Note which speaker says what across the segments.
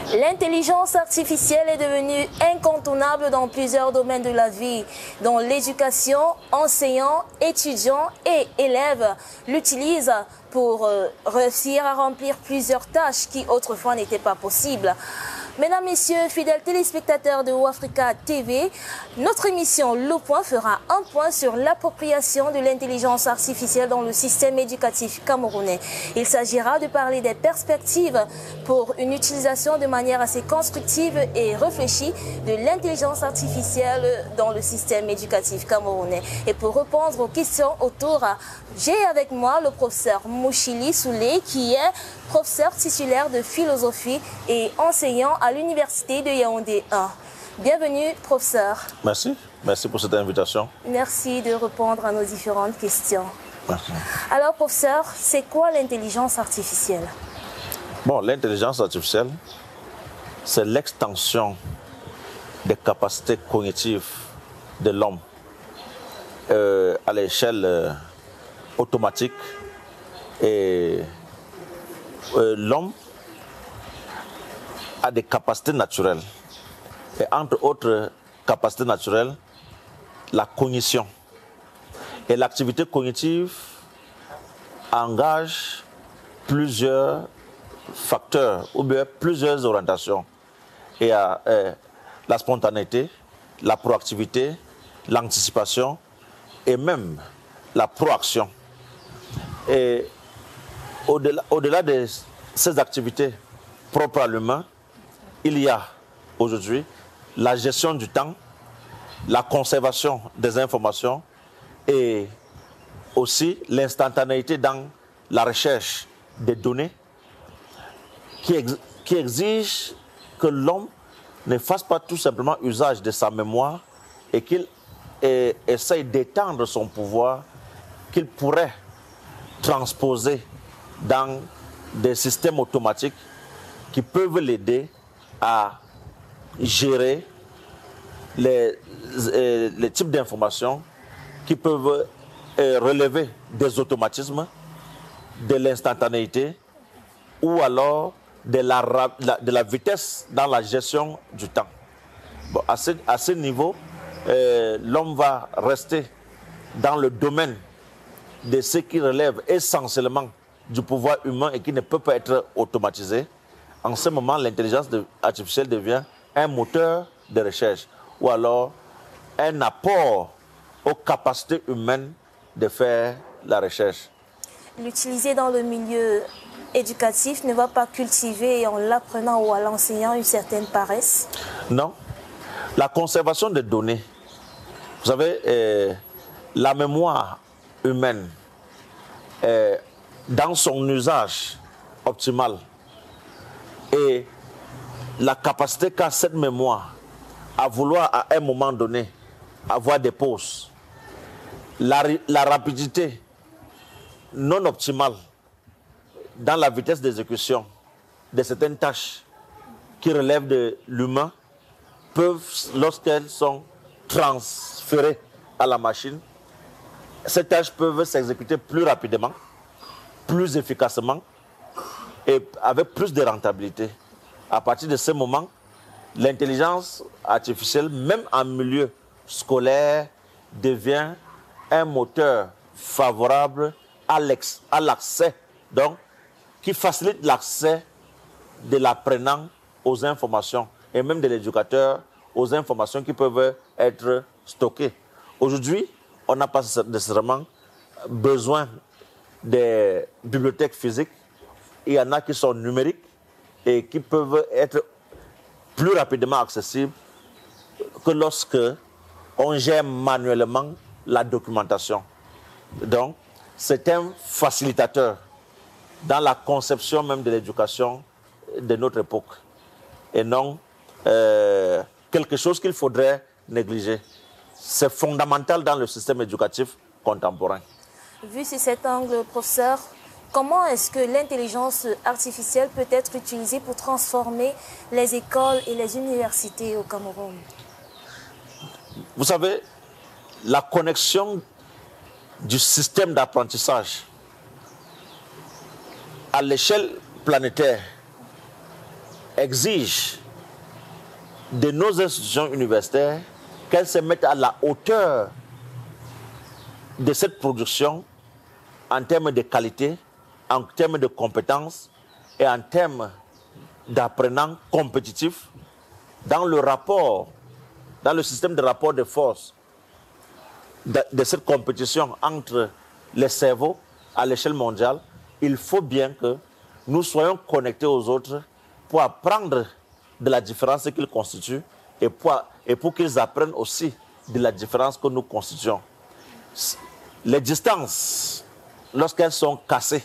Speaker 1: L'intelligence artificielle est devenue incontournable dans plusieurs domaines de la vie, dont l'éducation. Enseignants, étudiants et élèves l'utilisent pour réussir à remplir plusieurs tâches qui autrefois n'étaient pas possibles. Mesdames, Messieurs, fidèles téléspectateurs de Ouafrica TV, notre émission Le Point fera un point sur l'appropriation de l'intelligence artificielle dans le système éducatif camerounais. Il s'agira de parler des perspectives pour une utilisation de manière assez constructive et réfléchie de l'intelligence artificielle dans le système éducatif camerounais. Et pour répondre aux questions autour, j'ai avec moi le professeur Mouchili Soulé, qui est professeur titulaire de philosophie et enseignant à l'université de Yaoundé 1. Bienvenue, professeur.
Speaker 2: Merci. Merci pour cette invitation.
Speaker 1: Merci de répondre à nos différentes questions.
Speaker 2: Merci.
Speaker 1: Alors, professeur, c'est quoi l'intelligence artificielle?
Speaker 2: Bon, l'intelligence artificielle, c'est l'extension des capacités cognitives de l'homme à l'échelle automatique. Et l'homme a des capacités naturelles. Et entre autres capacités naturelles, la cognition. Et l'activité cognitive engage plusieurs facteurs ou bien plusieurs orientations. Et la spontanéité, la proactivité, l'anticipation et même la proaction. Et au-delà de ces activités propres à l'humain, il y a aujourd'hui la gestion du temps, la conservation des informations et aussi l'instantanéité dans la recherche des données qui exige que l'homme ne fasse pas tout simplement usage de sa mémoire et qu'il essaye d'étendre son pouvoir qu'il pourrait transposer dans des systèmes automatiques qui peuvent l'aider à gérer les types d'informations qui peuvent relever des automatismes, de l'instantanéité ou alors de la vitesse dans la gestion du temps. Bon, à ce niveau, l'homme va rester dans le domaine de ce qui relève essentiellement du pouvoir humain et qui ne peut pas être automatisé. En ce moment, l'intelligence artificielle devient un moteur de recherche ou alors un apport aux capacités humaines de faire la recherche.
Speaker 1: L'utiliser dans le milieu éducatif ne va pas cultiver en l'apprenant ou en l'enseignant une certaine paresse?
Speaker 2: Non. La conservation des données, vous savez, la mémoire humaine, dans son usage optimal et la capacité qu'a cette mémoire à vouloir à un moment donné avoir des pauses, la rapidité non optimale dans la vitesse d'exécution de certaines tâches qui relèvent de l'humain peuvent, lorsqu'elles sont transférées à la machine, ces tâches peuvent s'exécuter plus rapidement, plus efficacement et avec plus de rentabilité. À partir de ce moment, l'intelligence artificielle, même en milieu scolaire, devient un moteur favorable à l'accès, donc qui facilite l'accès de l'apprenant aux informations et même de l'éducateur aux informations qui peuvent être stockées. Aujourd'hui, on n'a pas nécessairement besoin des bibliothèques physiques. Il y en a qui sont numériques et qui peuvent être plus rapidement accessibles que lorsque on gère manuellement la documentation. Donc, c'est un facilitateur dans la conception même de l'éducation de notre époque et non quelque chose qu'il faudrait négliger. C'est fondamental dans le système éducatif contemporain.
Speaker 1: Vu sur cet angle, professeur, comment est-ce que l'intelligence artificielle peut être utilisée pour transformer les écoles et les universités au Cameroun?
Speaker 2: Vous savez, la connexion du système d'apprentissage à l'échelle planétaire exige de nos institutions universitaires qu'elles se mettent à la hauteur de cette production en termes de qualité, en termes de compétences et en termes d'apprenants compétitifs dans le rapport, dans le système de rapport de force de cette compétition entre les cerveaux à l'échelle mondiale. Il faut bien que nous soyons connectés aux autres pour apprendre de la différence qu'ils constituent et pour qu'ils apprennent aussi de la différence que nous constituons. Les distances, lorsqu'elles sont cassées,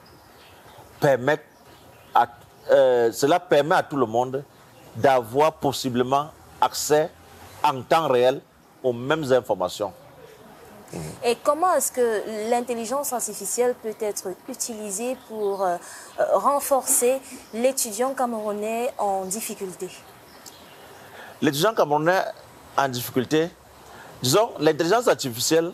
Speaker 2: cela permet à tout le monde d'avoir possiblement accès en temps réel aux mêmes informations.
Speaker 1: Et comment est-ce que l'intelligence artificielle peut être utilisée pour renforcer l'étudiant camerounais en difficulté?
Speaker 2: L'étudiant camerounais en difficulté, disons, l'intelligence artificielle,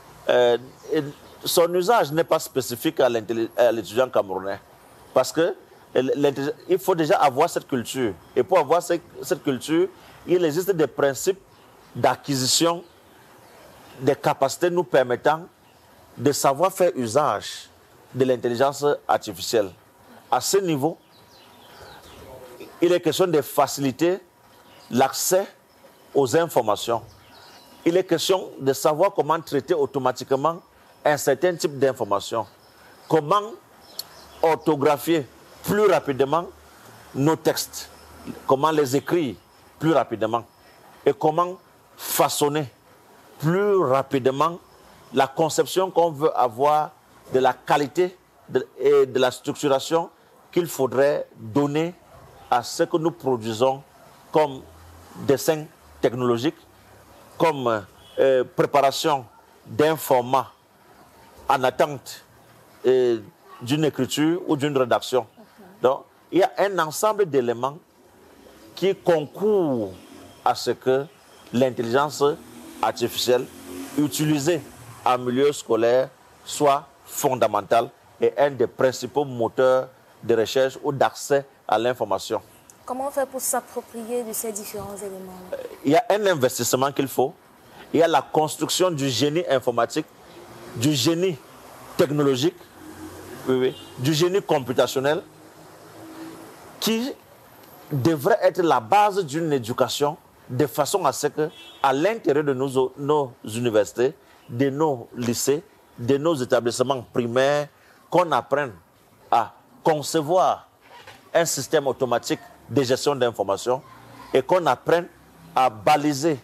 Speaker 2: son usage n'est pas spécifique à l'étudiant camerounais. Parce que il faut déjà avoir cette culture. Et pour avoir cette culture, il existe des principes d'acquisition des capacités nous permettant de savoir faire usage de l'intelligence artificielle. À ce niveau, il est question de faciliter l'accès aux informations. Il est question de savoir comment traiter automatiquement un certain type d'informations. Comment orthographier plus rapidement nos textes. Comment les écrire plus rapidement. Et comment façonner plus rapidement la conception qu'on veut avoir de la qualité et de la structuration qu'il faudrait donner à ce que nous produisons comme dessin technologique, comme préparation d'un format en attente d'une écriture ou d'une rédaction. Donc, il y a un ensemble d'éléments qui concourent à ce que l'intelligence artificielle utilisée en milieu scolaire soit fondamentale et un des principaux moteurs de recherche ou d'accès à l'information.
Speaker 1: Comment faire pour s'approprier de ces différents éléments?
Speaker 2: Il y a un investissement qu'il faut. Il y a la construction du génie informatique, du génie technologique, du génie computationnel, qui devrait être la base d'une éducation de façon à ce qu'à l'intérieur de nos universités, de nos lycées, de nos établissements primaires, qu'on apprenne à concevoir un système automatique de gestion d'informations et qu'on apprenne à baliser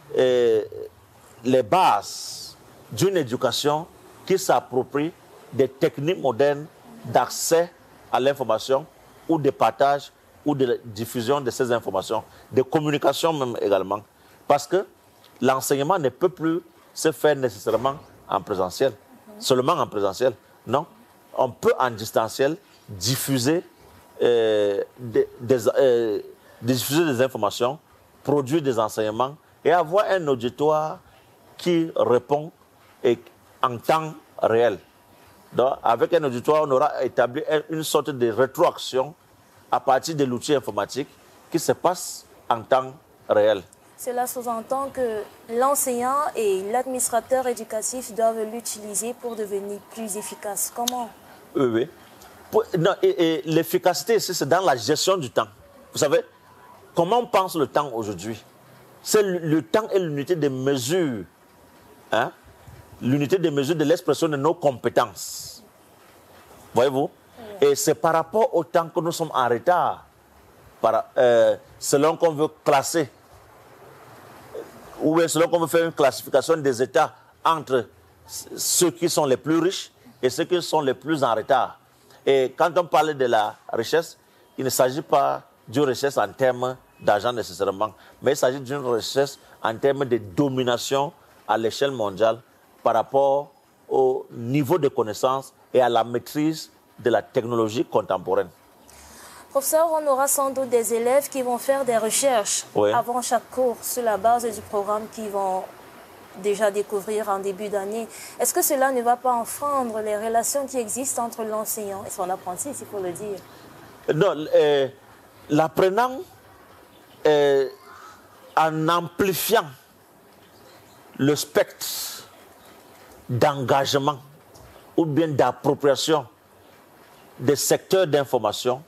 Speaker 2: les bases d'une éducation qui s'approprie des techniques modernes d'accès à l'information ou de partage ou de diffusion de ces informations, de communication même également. Parce que l'enseignement ne peut plus se faire nécessairement en présentiel, seulement en présentiel. Non, on peut en distanciel diffuser diffuser des informations, produire des enseignements et avoir un auditoire qui répond en temps réel. Donc, avec un auditoire, on aura établi une sorte de rétroaction à partir de l'outil informatique qui se passe en temps réel.
Speaker 1: Cela sous-entend que l'enseignant et l'administrateur éducatif doivent l'utiliser pour devenir plus efficace. Comment?
Speaker 2: Oui. Et l'efficacité ici, c'est dans la gestion du temps. Vous savez, comment on pense le temps aujourd'hui? C'est le temps est l'unité de mesure. Hein? L'unité de mesure de l'expression de nos compétences. Voyez-vous? Et c'est par rapport au temps que nous sommes en retard. Selon qu'on veut classer, ou bien selon qu'on veut faire une classification des États entre ceux qui sont les plus riches et ceux qui sont les plus en retard. Et quand on parle de la richesse, il ne s'agit pas d'une richesse en termes d'argent nécessairement, mais il s'agit d'une richesse en termes de domination à l'échelle mondiale par rapport au niveau de connaissance et à la maîtrise de la technologie contemporaine.
Speaker 1: Professeur, on aura sans doute des élèves qui vont faire des recherches avant chaque cours sur la base du programme qu'ils vont déjà découvrir en début d'année. Est-ce que cela ne va pas enfreindre les relations qui existent entre l'enseignant et son apprenti, s'il faut le dire?
Speaker 2: Non, L'apprenant, en amplifiant le spectre d'engagement ou bien d'appropriation des secteurs d'information,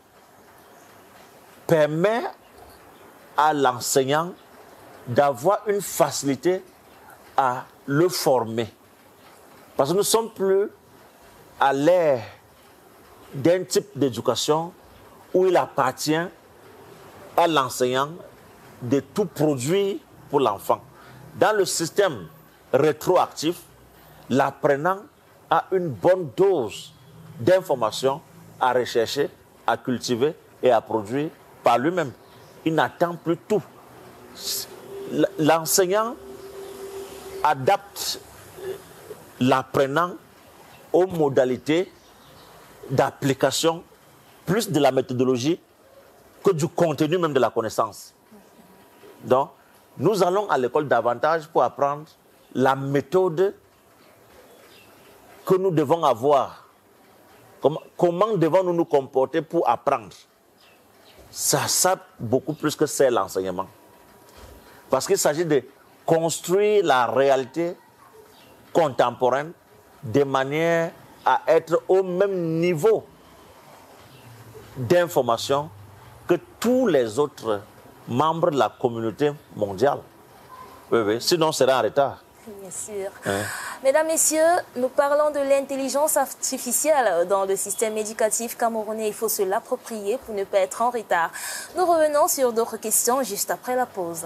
Speaker 2: permet à l'enseignant d'avoir une facilité à le former. Parce que nous ne sommes plus à l'ère d'un type d'éducation où il appartient à l'enseignant de tout produire pour l'enfant. Dans le système rétroactif, l'apprenant a une bonne dose d'informations à rechercher, à cultiver et à produire par lui-même. Il n'attend plus tout. L'enseignant adapte l'apprenant aux modalités d'application, plus de la méthodologie que du contenu même de la connaissance. Donc, nous allons à l'école davantage pour apprendre la méthode que nous devons avoir. Comment devons-nous nous comporter pour apprendre? Ça beaucoup plus que c'est l'enseignement. Parce qu'il s'agit de construire la réalité contemporaine de manière à être au même niveau d'information que tous les autres membres de la communauté mondiale. Oui, oui. Sinon, on sera en retard.
Speaker 1: Bien sûr. Mesdames, Messieurs, nous parlons de l'intelligence artificielle dans le système éducatif camerounais. Il faut se l'approprier pour ne pas être en retard. Nous revenons sur d'autres questions juste après la pause.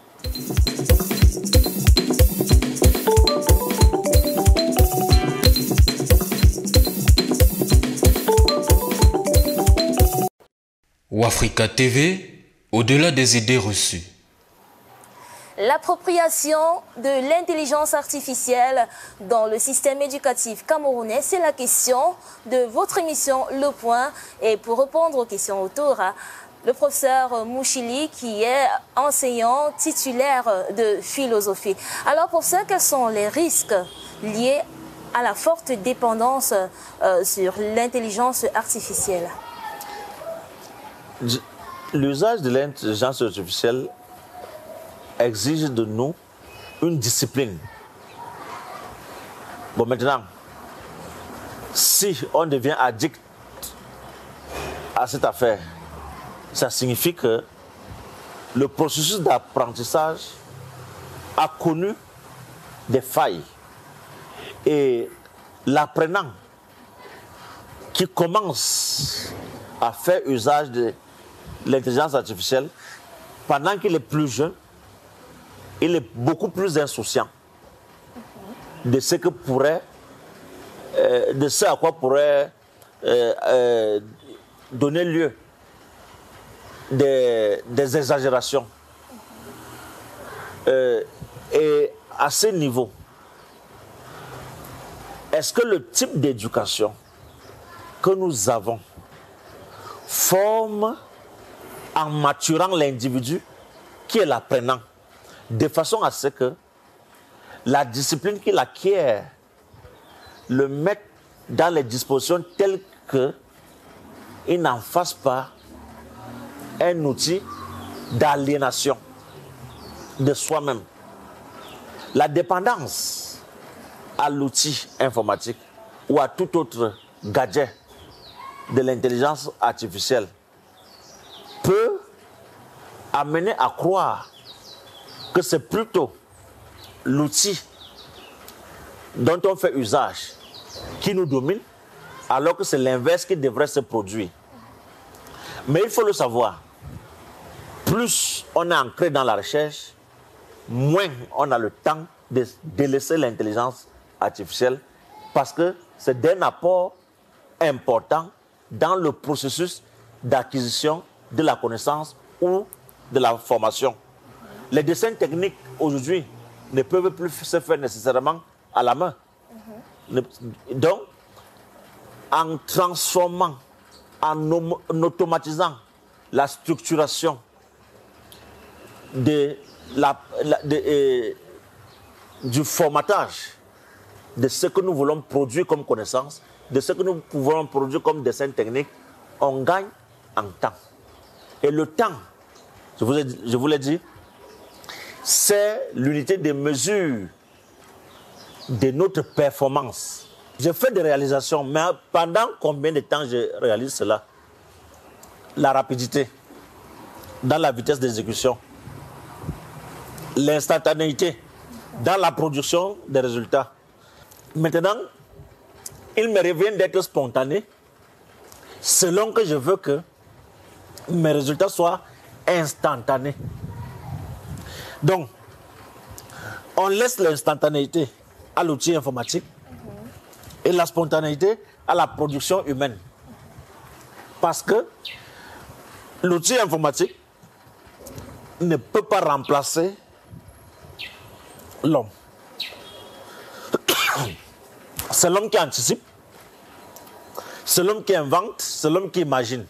Speaker 3: Ouafrica TV, au-delà des idées reçues.
Speaker 1: L'appropriation de l'intelligence artificielle dans le système éducatif camerounais, c'est la question de votre émission Le Point. Et pour répondre aux questions autour, le professeur Mouchili, qui est enseignant titulaire de philosophie. Alors, professeur, quels sont les risques liés à la forte dépendance sur l'intelligence artificielle?
Speaker 2: L'usage de l'intelligence artificielle exige de nous une discipline. Bon, maintenant, si on devient addict à cette affaire, ça signifie que le processus d'apprentissage a connu des failles. Et l'apprenant qui commence à faire usage de l'intelligence artificielle, pendant qu'il est plus jeune, il est beaucoup plus insouciant de ce que pourrait, de ce à quoi pourrait donner lieu des exagérations. Et à ce niveau, est-ce que le type d'éducation que nous avons forme en maturant l'individu qui est l'apprenant, de façon à ce que la discipline qu'il acquiert le mette dans les dispositions telles qu'il n'en fasse pas un outil d'aliénation de soi-même. La dépendance à l'outil informatique ou à tout autre gadget de l'intelligence artificielle peut amener à croire que c'est plutôt l'outil dont on fait usage qui nous domine, alors que c'est l'inverse qui devrait se produire. Mais il faut le savoir, plus on est ancré dans la recherche, moins on a le temps de délaisser l'intelligence artificielle, parce que c'est d'un apport important dans le processus d'acquisition de la connaissance ou de la formation. Les dessins techniques aujourd'hui ne peuvent plus se faire nécessairement à la main. Donc, en transformant, en automatisant la structuration du formatage de ce que nous voulons produire comme connaissance, de ce que nous pouvons produire comme dessin technique, on gagne en temps. Et le temps, je vous l'ai dit, c'est l'unité de mesure de notre performance. Je fais des réalisations, mais pendant combien de temps je réalise cela? La rapidité, dans la vitesse d'exécution, l'instantanéité, dans la production des résultats. Maintenant, il me revient d'être spontané, selon que je veux que mes résultats soient instantanés. Donc, on laisse l'instantanéité à l'outil informatique et la spontanéité à la production humaine. Parce que l'outil informatique ne peut pas remplacer l'homme. C'est l'homme qui anticipe, c'est l'homme qui invente, c'est l'homme qui imagine.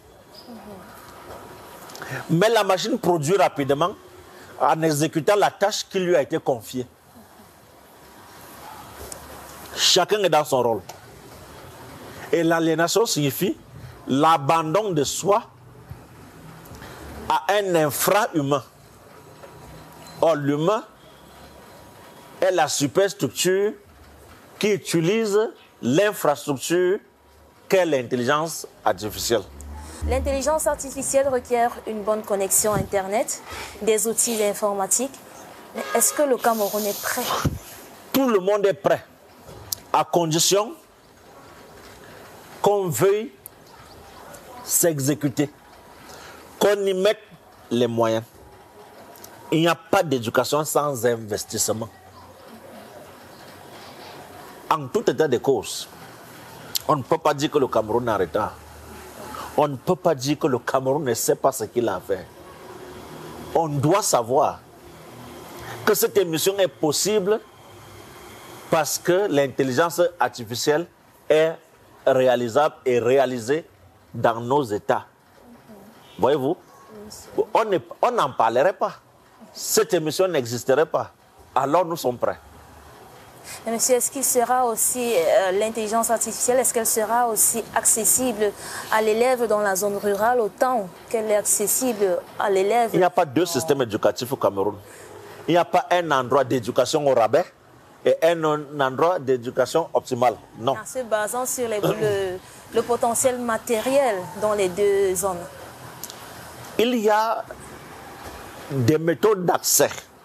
Speaker 2: Mais la machine produit rapidement en exécutant la tâche qui lui a été confiée. Chacun est dans son rôle. Et l'aliénation signifie l'abandon de soi à un infra-humain. Or, l'humain est la superstructure qui utilise l'infrastructure qu'est l'intelligence artificielle.
Speaker 1: L'intelligence artificielle requiert une bonne connexion Internet, des outils informatiques. Mais est-ce que le Cameroun est prêt?
Speaker 2: Tout le monde est prêt, à condition qu'on veuille s'exécuter, qu'on y mette les moyens. Il n'y a pas d'éducation sans investissement. En tout état de cause, on ne peut pas dire que le Cameroun est en retard. On ne peut pas dire que le Cameroun ne sait pas ce qu'il a fait. On doit savoir que cette émission est possible parce que l'intelligence artificielle est réalisable et réalisée dans nos États. Voyez-vous, on n'en parlerait pas. Cette émission n'existerait pas. Alors nous sommes prêts.
Speaker 1: Mais monsieur, est-ce qu'il sera aussi, l'intelligence artificielle, est-ce qu'elle sera aussi accessible à l'élève dans la zone rurale autant qu'elle est accessible à l'élève?
Speaker 2: Il n'y a pas deux systèmes éducatifs au Cameroun. Il n'y a pas un endroit d'éducation au rabais et un endroit d'éducation optimale. Non.
Speaker 1: En se basant sur le potentiel matériel dans les deux zones.
Speaker 2: Il y a des méthodes d'accès.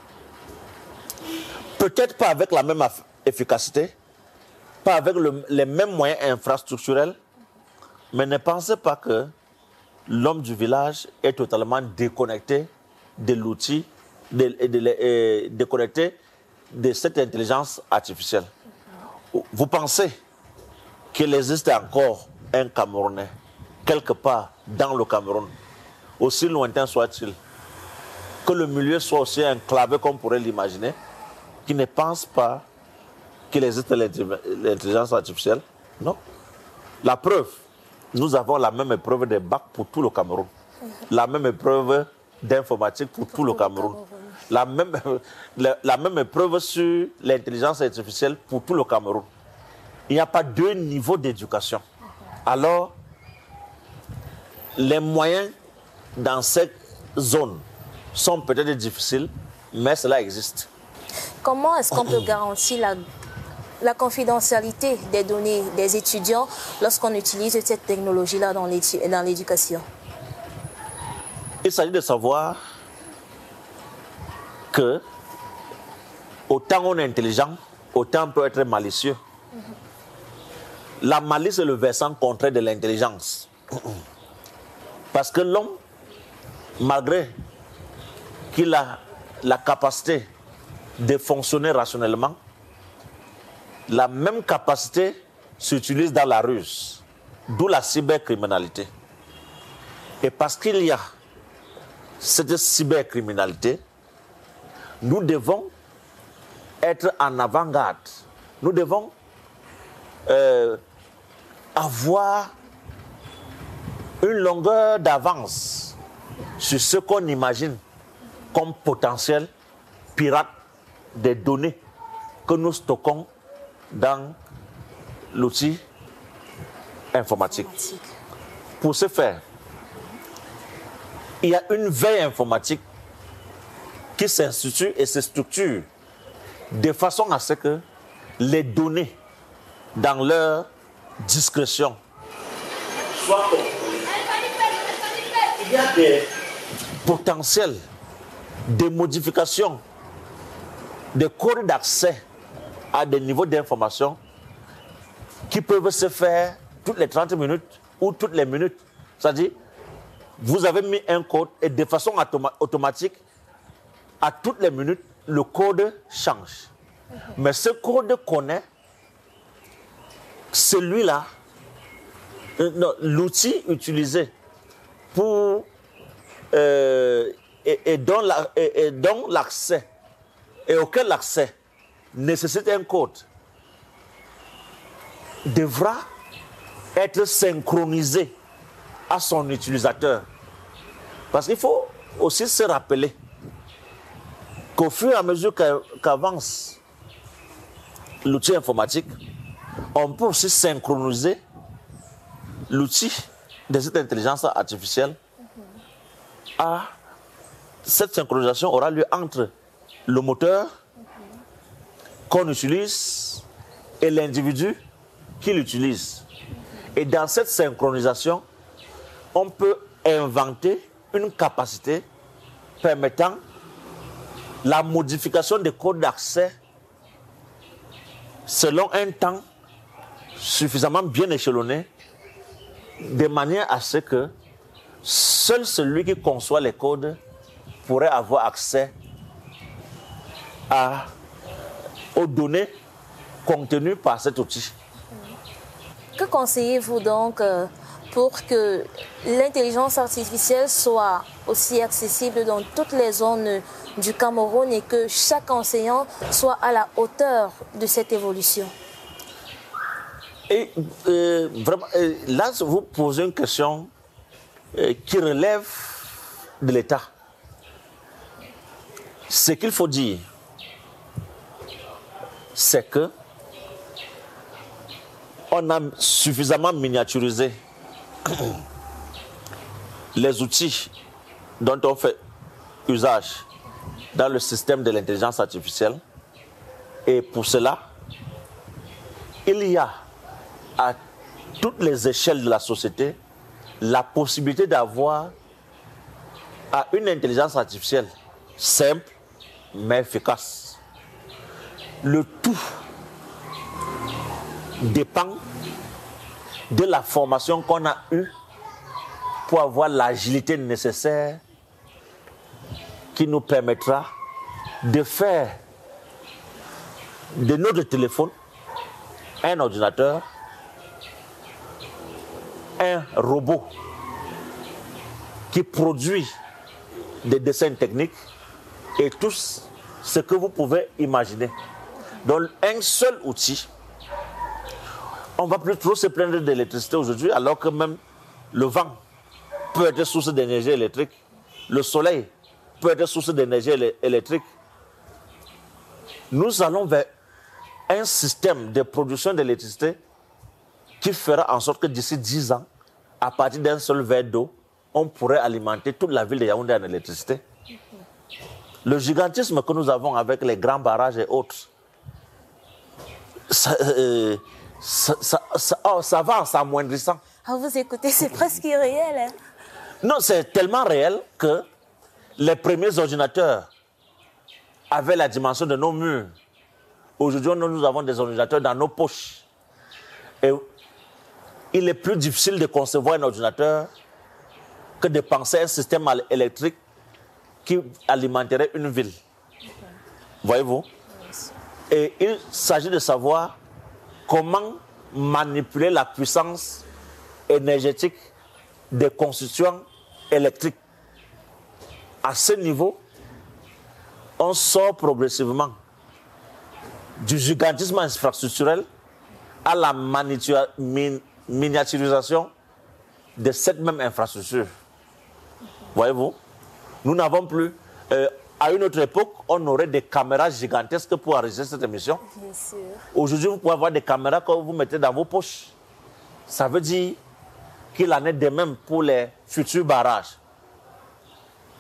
Speaker 2: Peut-être pas avec la même efficacité, pas avec les mêmes moyens infrastructurels, mais ne pensez pas que l'homme du village est totalement déconnecté de l'outil, déconnecté de cette intelligence artificielle. Vous pensez qu'il existe encore un Camerounais, quelque part dans le Cameroun, aussi lointain soit-il, que le milieu soit aussi enclavé comme on pourrait l'imaginer, qui ne pense pas qu'il existe l'intelligence artificielle? Non. La preuve, nous avons la même épreuve de bac pour tout le Cameroun, la même épreuve d'informatique pour tout le Cameroun, la même épreuve sur l'intelligence artificielle pour tout le Cameroun. Il n'y a pas deux niveaux d'éducation. Alors, les moyens dans cette zone sont peut-être difficiles, mais cela existe.
Speaker 1: Comment est-ce qu'on peut garantir la confidentialité des données des étudiants lorsqu'on utilise cette technologie-là dans l'éducation?
Speaker 2: Il s'agit de savoir que autant on est intelligent, autant on peut être malicieux. La malice est le versant contraire de l'intelligence. Parce que l'homme, malgré qu'il a la capacité de fonctionner rationnellement, la même capacité s'utilise dans la ruse, d'où la cybercriminalité. Et parce qu'il y a cette cybercriminalité, nous devons être en avant-garde. Nous devons avoir une longueur d'avance sur ce qu'on imagine comme potentiel pirate des données que nous stockons dans l'outil informatique. Pour ce faire, il y a une veille informatique qui s'institue et se structure de façon à ce que les données dans leur discrétion soient contrôlées. Il y a des potentiels de modification des codes d'accès à des niveaux d'information qui peuvent se faire toutes les 30 minutes ou toutes les minutes. C'est-à-dire, vous avez mis un code et de façon automatique, à toutes les minutes, le code change. Mais ce code connaît celui-là, l'outil utilisé pour et dont l'accès et auquel l'accès nécessite un code devra être synchronisé à son utilisateur. Parce qu'il faut aussi se rappeler qu'au fur et à mesure qu'avance l'outil informatique, on peut aussi synchroniser l'outil de cette intelligence artificielle. Cette synchronisation aura lieu entre le moteur qu'on utilise et l'individu qui l'utilise. Et dans cette synchronisation, on peut inventer une capacité permettant la modification des codes d'accès selon un temps suffisamment bien échelonné, de manière à ce que seul celui qui conçoit les codes pourrait avoir accès aux données contenues par cet outil.
Speaker 1: Que conseillez-vous donc pour que l'intelligence artificielle soit aussi accessible dans toutes les zones du Cameroun et que chaque enseignant soit à la hauteur de cette évolution?
Speaker 2: Et vraiment, là, vous posez une question qui relève de l'État. Ce qu'il faut dire, c'est que on a suffisamment miniaturisé les outils dont on fait usage dans le système de l'intelligence artificielle. Et pour cela, il y a à toutes les échelles de la société la possibilité d'avoir une intelligence artificielle simple mais efficace. Le tout dépend de la formation qu'on a eue pour avoir l'agilité nécessaire qui nous permettra de faire de notre téléphone un ordinateur, un robot qui produit des dessins techniques et tout ce que vous pouvez imaginer. Donc un seul outil. On ne va plus trop se plaindre d'électricité aujourd'hui, alors que même le vent peut être source d'énergie électrique, le soleil peut être source d'énergie électrique. Nous allons vers un système de production d'électricité qui fera en sorte que d'ici 10 ans, à partir d'un seul verre d'eau, on pourrait alimenter toute la ville de Yaoundé en électricité. Le gigantisme que nous avons avec les grands barrages et autres, ça va en s'amoindrissant.
Speaker 1: À vous écouter, c'est presque irréel. Hein?
Speaker 2: Non, c'est tellement réel que les premiers ordinateurs avaient la dimension de nos murs. Aujourd'hui, nous avons des ordinateurs dans nos poches. Et il est plus difficile de concevoir un ordinateur que de penser un système électrique qui alimenterait une ville. Voyez-vous? Et il s'agit de savoir comment manipuler la puissance énergétique des constituants électriques. À ce niveau, on sort progressivement du gigantisme infrastructurel à la miniaturisation de cette même infrastructure. Voyez-vous? Nous n'avons plus... à une autre époque, on aurait des caméras gigantesques pour enregistrer cette émission.
Speaker 1: Bien sûr.
Speaker 2: Aujourd'hui, vous pouvez avoir des caméras que vous mettez dans vos poches. Ça veut dire qu'il en est de même pour les futurs barrages.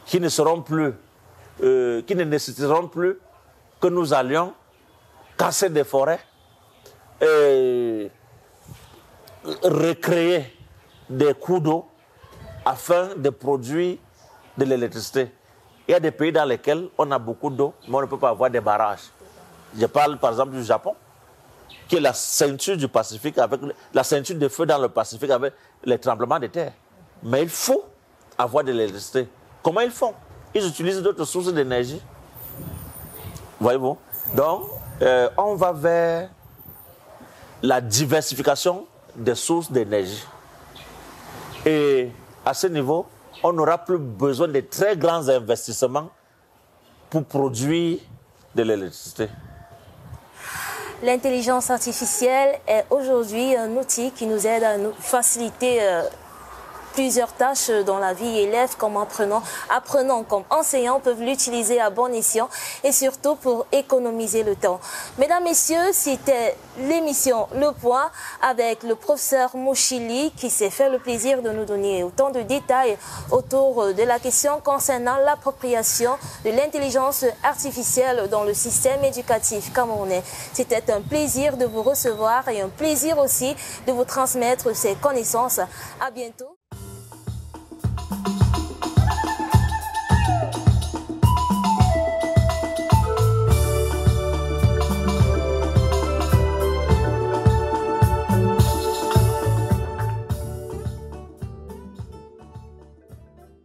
Speaker 2: qui ne seront plus, qui ne nécessiteront plus que nous allions casser des forêts et recréer des cours d'eau afin de produire de l'électricité. Il y a des pays dans lesquels on a beaucoup d'eau, mais on ne peut pas avoir des barrages. Je parle par exemple du Japon, qui est la ceinture du Pacifique, avec la ceinture de feu dans le Pacifique avec les tremblements de terre. Mais il faut avoir de l'électricité. Comment ils font? Ils utilisent d'autres sources d'énergie. Voyez-vous? Donc, on va vers la diversification des sources d'énergie. Et à ce niveau, on n'aura plus besoin de très grands investissements pour produire de l'électricité.
Speaker 1: L'intelligence artificielle est aujourd'hui un outil qui nous aide à nous faciliter plusieurs tâches dans la vie. Élèves comme apprenants comme enseignants peuvent l'utiliser à bon escient et surtout pour économiser le temps. Mesdames, Messieurs, c'était l'émission Le Point avec le professeur Mouchili qui s'est fait le plaisir de nous donner autant de détails autour de la question concernant l'appropriation de l'intelligence artificielle dans le système éducatif camerounais. C'était un plaisir de vous recevoir et un plaisir aussi de vous transmettre ces connaissances. À bientôt.